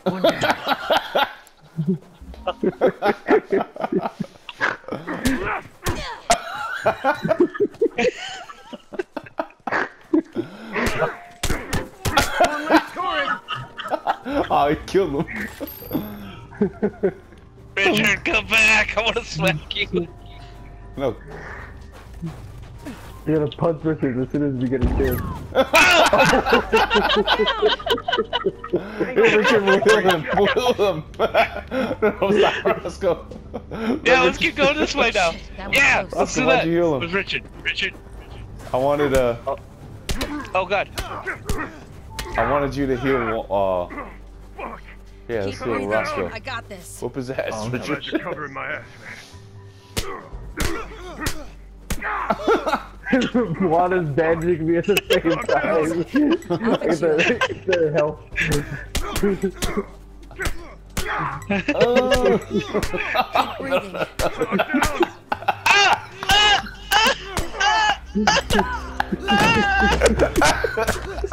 Oh, he killed him. Richard, come back! I want to smack you. No. You're gonna punch Richard as soon as you get a chance. Richard, wheel him. Wheel him. No, stop, let's go. Yeah, let's keep going this way now. Yeah, let's do that. Why'd you heal him? It was Richard. Richard. I wanted Oh god. I wanted you to heal. Yeah, let's Keep heal breathing. Roscoe. I got this. Whoop his ass, I'm Richard. glad you're covering my ass, Water's bandaging me at the same time. The health. Keep breathing.